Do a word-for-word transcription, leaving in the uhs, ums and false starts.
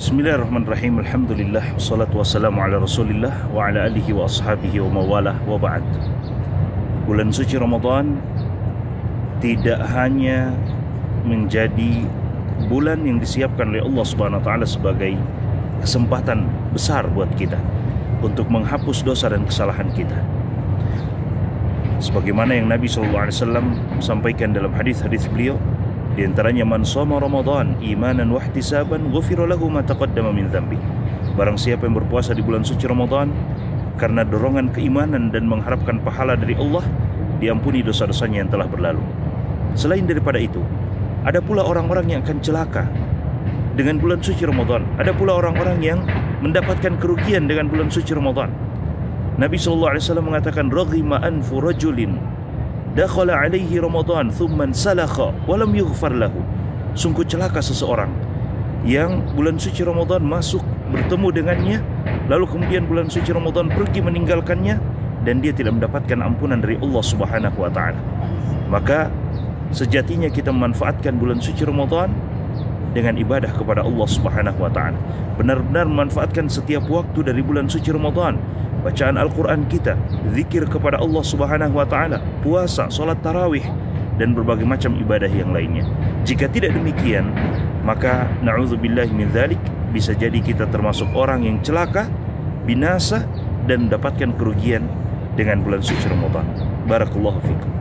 Bismillahirrahmanirrahim. Alhamdulillah wassalatu wassalamu ala Rasulillah wa ala alihi wa ashabihi wa mawalah wa ba'd. Bulan suci Ramadan tidak hanya menjadi bulan yang disiapkan oleh Allah Subhanahu wa taala sebagai kesempatan besar buat kita untuk menghapus dosa dan kesalahan kita. Sebagaimana yang Nabi sallallahu alaihi wasallam sampaikan dalam hadis-hadis beliau, di antaranya man shoma Ramadan imanan wa ihtisaban ghufira lahu ma taqaddama min dhanbi. Barang siapa yang berpuasa di bulan suci Ramadan karena dorongan keimanan dan mengharapkan pahala dari Allah, diampuni dosa-dosanya yang telah berlalu. Selain daripada itu, ada pula orang-orang yang akan celaka dengan bulan suci Ramadan. Ada pula orang-orang yang mendapatkan kerugian dengan bulan suci Ramadan. Nabi sallallahu alaihi wasallam mengatakan, raghima anfu rajulin dakhala alaihi Ramadan thumma salakha wa lam yughfar lahu. Sungguh celaka seseorang yang bulan suci Ramadan masuk bertemu dengannya, lalu kemudian bulan suci Ramadan pergi meninggalkannya dan dia tidak mendapatkan ampunan dari Allah Subhanahu wa taala. Maka sejatinya kita memanfaatkan bulan suci Ramadan dengan ibadah kepada Allah Subhanahu wa taala. Benar-benar memanfaatkan setiap waktu dari bulan suci Ramadan. Bacaan Al-Quran kita, zikir kepada Allah Subhanahu wa taala, puasa, solat tarawih, dan berbagai macam ibadah yang lainnya. Jika tidak demikian, maka na'udzubillahi min dzalik, bisa jadi kita termasuk orang yang celaka, binasa, dan mendapatkan kerugian dengan bulan suci Ramadan. Barakallahu fikum.